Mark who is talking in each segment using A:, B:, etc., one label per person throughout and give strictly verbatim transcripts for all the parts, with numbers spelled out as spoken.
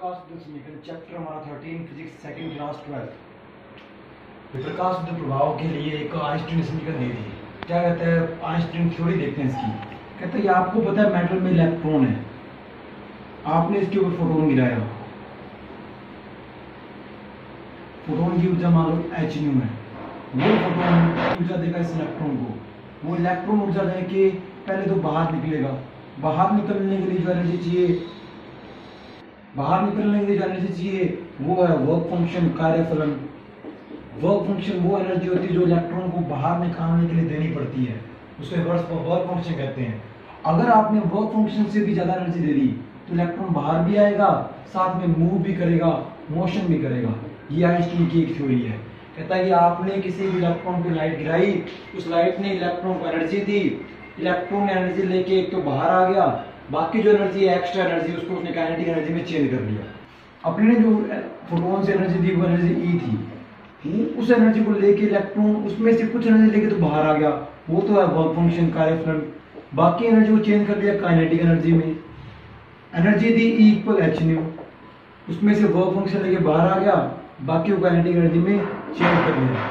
A: प्रकाश समीकरण चैप्टर हमारा thirteen physics second class twelfth. प्रकाश के प्रभाव के लिए एक आइंस्टीन समीकरण दे दी। क्या कहता है, आइंस्टीन थ्योरी देखते हैं इसकी। कहता है आपको पता है मेटल में इलेक्ट्रॉन है, आपने इसके ऊपर फोटोन गिराया, फोटोन की ऊर्जा मान लो एच न्यू है, वो फोटोन ऊर्जा देगा इस इलेक्ट्रॉन को। वो इलेक्ट्रॉन ऊर्जा देके पहले तो बाहर निकलेगा, बाहर निकलने के लिए जो एनर्जी चाहिए, बाहर निकलने के लिए जो एनर्जी चाहिए वो है वर्क फंक्शन, कार्यफलन। वर्क फंक्शन वो एनर्जी होती है जो इलेक्ट्रॉन को बाहर निकालने के लिए देनी पड़ती है, उसको वर्क फंक्शन कहते हैं। अगर आपने वर्क फंक्शन से भी ज्यादा एनर्जी दे दी तो इलेक्ट्रॉन बाहर भी आएगा, साथ में मूव भी करेगा, मोशन भी करेगा। ये आइंस्टीन की एक थ्योरी है। कहता है कि आपने किसी भी इलेक्ट्रॉन को लाइट गिराई, उस लाइट ने इलेक्ट्रॉन को एनर्जी दी, इलेक्ट्रॉन ने एनर्जी लेके एक तो बाहर आ गया, बाकी जो एनर्जी है एक्स्ट्रा एनर्जी उसको उसने काइनेटिक एनर्जी में चेंज कर लिया। अपने ने जो फोटोन से एनर्जी दी वो एनर्जी ई थी, उस एनर्जी को लेके इलेक्ट्रॉन उसमें से कुछ एनर्जी लेके तो बाहर आ गया, वो तो है वर्क फंक्शन, कार्यफलन। बाकी एनर्जी को चेंज कर दिया काइनेटिक एनर्जी में। एनर्जी दी ई इक्वल एच न्यू, उसमें से वर्क फंक्शन लेके बाहर आ गया, बाकी को काइनेटिक एनर्जी में चेंज कर दिया।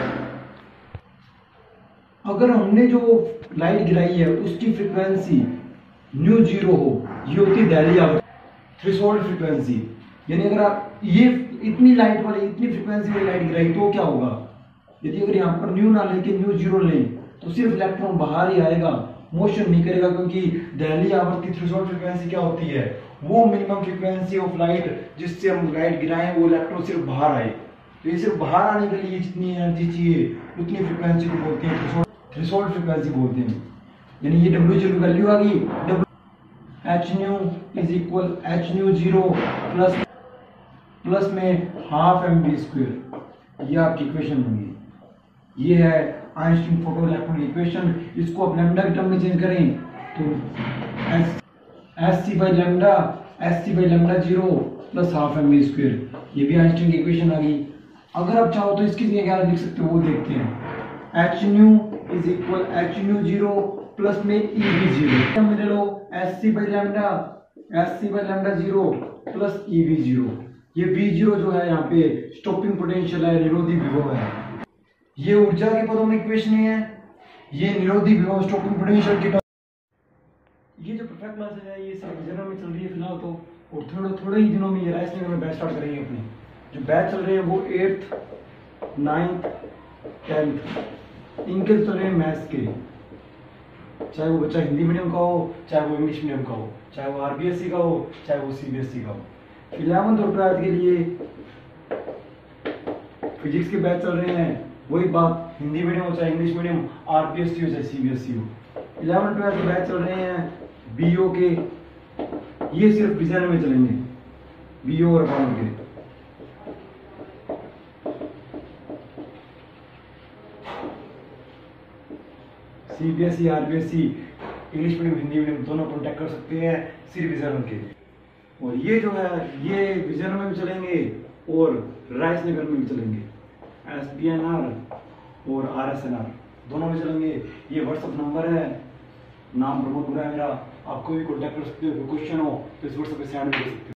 A: अगर हमने जो लाइट गिराई है उसकी फ्रीक्वेंसी न्यू जीरो हो, ये होती है दिल्ली आवृत्ति, थ्रेशोल्ड फ्रीक्वेंसी। यानी अगर आप ये इतनी लाइट वाली इतनी फ्रीक्वेंसी वाली लाइट गिराई तो क्या होगा, यदि अगर यहाँ पर न्यू ना लेके न्यू जीरो लें तो सिर्फ इलेक्ट्रॉन बाहर ही आएगा, मोशन नहीं करेगा, क्योंकि दिल्ली आवृत्ति थ्रेशोल्ड फ्रीक्वेंसी क्या होती है, वो मिनिमम फ्रीक्वेंसी ऑफ लाइट जिससे हम लाइट गिराएं वो इलेक्ट्रॉन सिर्फ बाहर आए। तो ये सिर्फ बाहर आने के लिए जितनी एनर्जी चाहिए उतनी फ्रीक्वेंसी को बोलते हैं थ्रेशोल्ड फ्रीक्वेंसी बोलते हैं। यानी ये डब्ल्यू जीरो वैल्यू आ गई, H nu is equal H nu zero plus plus में हाफ एम बी स्क्वायर। ये आपकी इक्वेशन होगी। ये है आइंस्टीन फोटो इलेक्ट्रॉन इक्वेशन। इसको आप लैम्डा के टर्म में चेंज करें तो s s c by lambda s c by lambda zero plus half M v square. ये भी आइंस्टीन की इक्वेशन आ गई। अगर आप चाहो तो इसकी जगह क्या लिख सकते हो वो देखते हैं। H nu is equal H nu zero plus में ई वी जीरो, ले लो s c by lambda s c by lambda zero plus E V zero. ये वी जीरो जो है यहाँ पे स्टॉपिंग पोटेंशियल है, निरोधी विभव है। ये ऊर्जा के पदों में इक्वेशन है, ये निरोधी विभव स्टॉपिंग पोटेंशियल की। ये जो परफेक्ट क्लास है ये सिर्फ रिजर्व में चल रही है फिलहाल तो, और थोड़े थोड़े ही दिनों में ये राइसनगर में बैच स्टार्ट करेंगे। अपने जो बैच चल रहे हैं वो एट्थ नाइन्थ टेंथ इनके चल रहे हैं मैथ्स के, चाहे वो बच्चा हिंदी मीडियम का हो, चाहे वो इंग्लिश मीडियम का हो, चाहे वो आरबीएससी का हो, चाहे वो सीबीएसई का हो। इलेवंथ और ट्वेल्थ के लिए फिजिक्स के बैच चल रहे हैं, वही बात हिंदी मीडियम हो चाहे इंग्लिश मीडियम, आरबीएससी हो चाहे सीबीएसई हो। इलेवन ट्वेल्थ के बैच चल रहे हैं बीओ के, ये सिर्फ विजन में चलेंगे, बीओ और अकाउंट के। CBSE RBSE English medium Hindi medium दोनों कॉन्टैक्ट कर सकते हैं सिर्फ विजन के। और ये जो है ये विजन में भी चलेंगे और राइसनगर में भी चलेंगे, एस बी एन आर और आर एस एन आर दोनों में चलेंगे। ये व्हाट्सअप नंबर है, नाम प्रमोद बुरा है मेरा, आप कोई भी कॉन्टैक्ट कर सकते हो। क्वेश्चन हो तो इस व्हाट्सएप पे सेंड कर सकते हो।